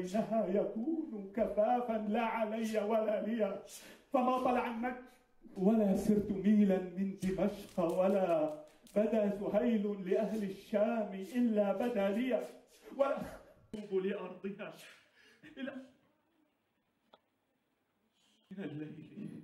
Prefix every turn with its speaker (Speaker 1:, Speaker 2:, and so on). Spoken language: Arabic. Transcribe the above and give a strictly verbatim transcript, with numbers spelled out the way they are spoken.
Speaker 1: بينها يكون كفافا لا علي ولا لي، فما طلع النجم ولا سرت ميلا من دمشق، ولا بدا سهيل لأهل الشام إلا بدا لي، ولا أتوب لأرضها إلى إلى الليل